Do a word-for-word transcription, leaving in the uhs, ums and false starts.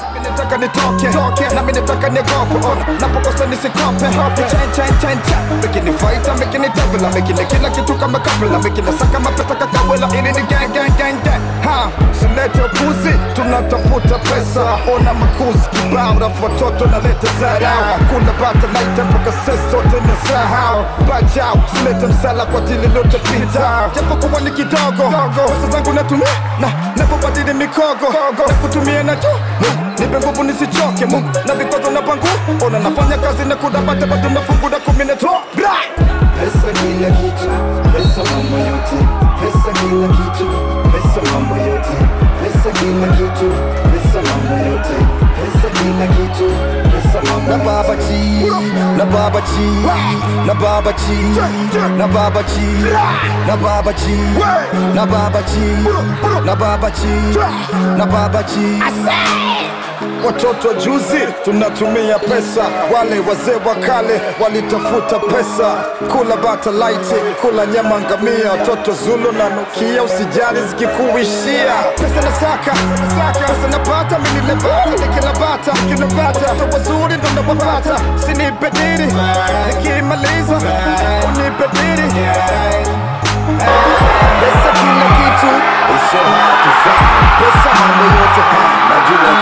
Mimi nataka nitoke, na mimi nataka niogope. Napokosa nisikope. Chain chain chain chain. Making fighter, making it double, making kila kitu kama kabla, making saka mapesa kakawela. Ili ni gang gang gang gang. Ha, silete upuzi, tunatafuta pesa. Ona makuzi kibao, rafu watoto na leta zarau. Kuna bata laita mpaka sasa sote ni sahau. Bajao, silete msala kwa tili lote pita. Japo kuwa ni kidogo, pesa zangu natumia na napobadili mikogo. Na kutumia na juu, nipe nguvu nisichoke. Mungu na vikwazo na pangu, ona nafanya kazi na kudabate bado nafungu na kumi na toa. Pesa kila kitu, pesa mambo yote. Pesa kila kitu, pesa mambo yote. Pesa kila kitu, pesa mambo yote. Pesa kila kitu, pesa mambo yote. Na baba chi, na baba chi, na baba chi, na baba chi, na baba chi, na baba chi, na baba chi, na baba chi. Watoto juzi tunatumia pesa, wale wazee wa kale walitafuta pesa. Kula bata light, kula nyama ngamia. Watoto Zulu na nukia, usijali zikikuishia. Pesa nasaka, pesa napata, mimi lebata, nikila bata, nikila bata. Watoto wazuri ndo nawapata, sinipe diri, nikimaliza unipe diri. Pesa kila kitu, It's so hard to find. pesa mambo yote. Najua